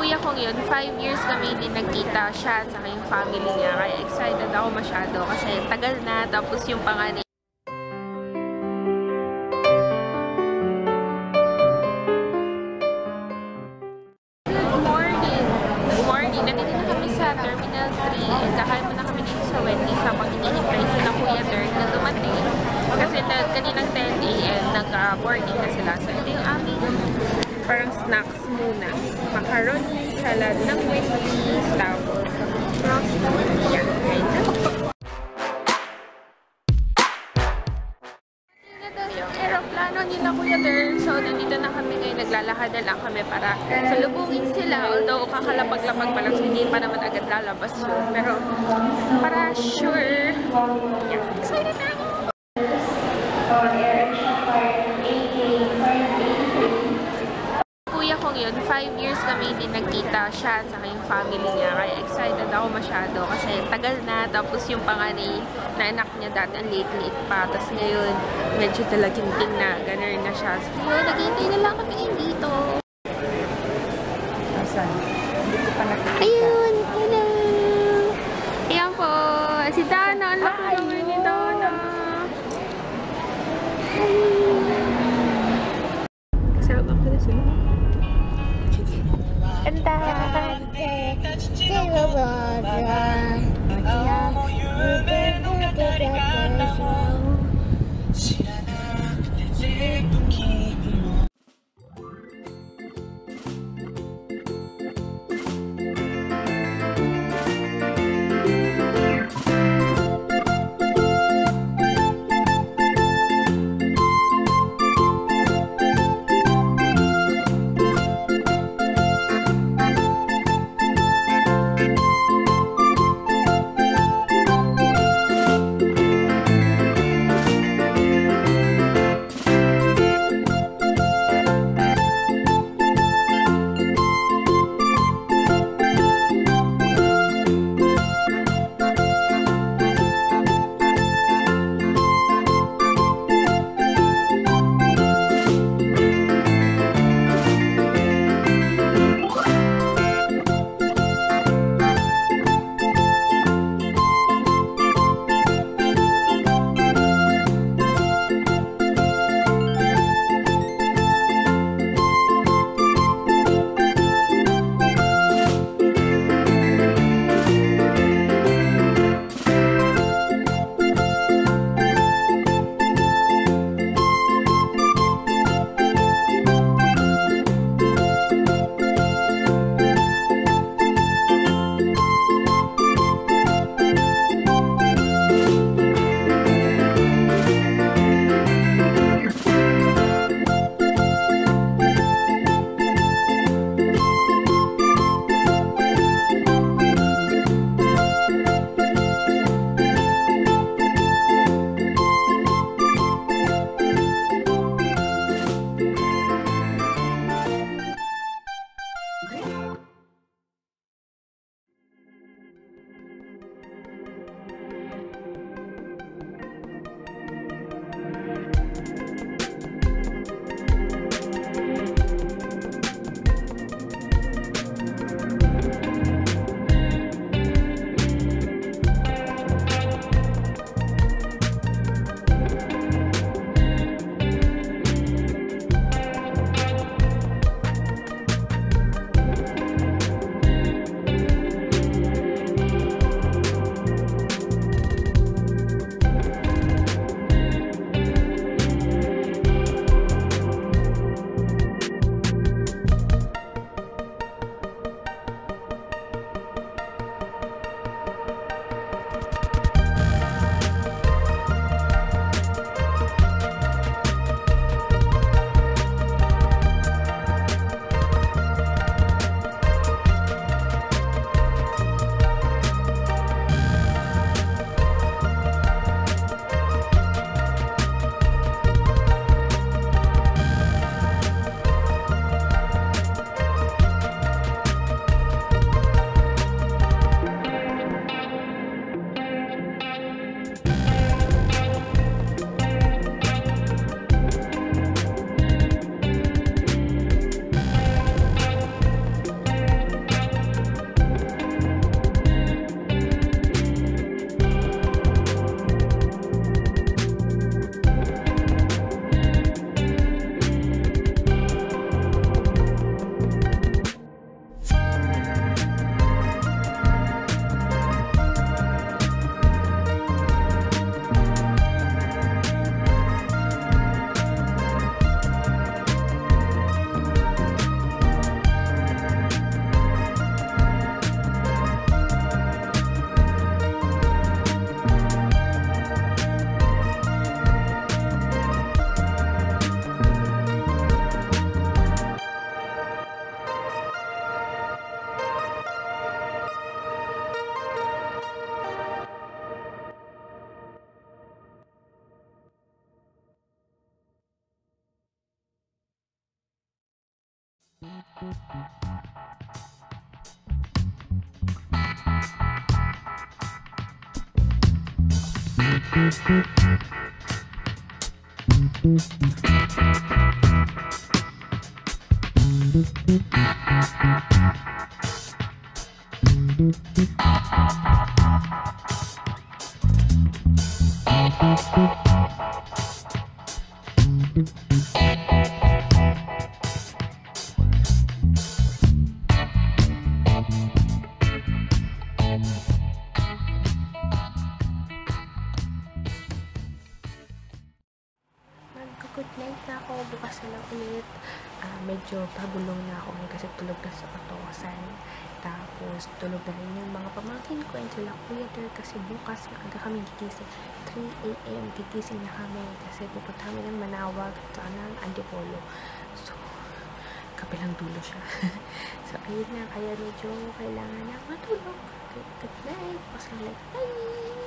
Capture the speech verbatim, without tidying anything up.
kuya kong yun, five years kami hindi nagkita siya at saka yung family niya. Kaya excited ako masyado kasi tagal na. Tapos yung panganay. Good morning! Good morning! Nandito na kami sa Terminal three. Kakain muna kami dito sa Wendy's habang hinihintay sila Kuya Dirk na dumating. Kasi kaninang ten A M nag-boarding na sila. So ito yung aming parang snacks muna. Macaroni, salad ng Wendy's, tapos frosty. Yan, kain na. Ito yung aeroplano nila Kuya Dirk. So nandito na kami ngayon. Naglalakad na lang kami para salubungin sila. Although kakalapag-lapag pa lang, so hindi pa naman agad lalabas yun. Pero para sure. Yan, excited na ako! Kuya kong yun, five years kami hindi nagkita siya at saka yung family niya. Kaya excited ako masyado kasi tagal na. Tapos yung panganay na anak niya dati ang late-late pa. Tapos ngayon, medyo talaginting na. Ganun na siya. So yun, naghihintay na lang kami dito. Asan? Hindi ko pa nakikita. Ayun! Hello! Ayan po! Si Dana! Ang laki naman ni Dana! Kasama ko na sila. Ganda! Good night na ako, bukas na lang ulit. Uh, medyo pagulong na ako ngayon kasi tulog na sa katosan. Tapos tulog na rin yung mga pamangkin ko and sila kuya there kasi bukas maaga kami gigising. three a m gigising na kami kasi pupunta kami ng Manawag at ng Antipolo. So, kabilang dulo siya. So, ayun na, kaya medyo kailangan na matulog. Good night, bukas na ulit. Bye!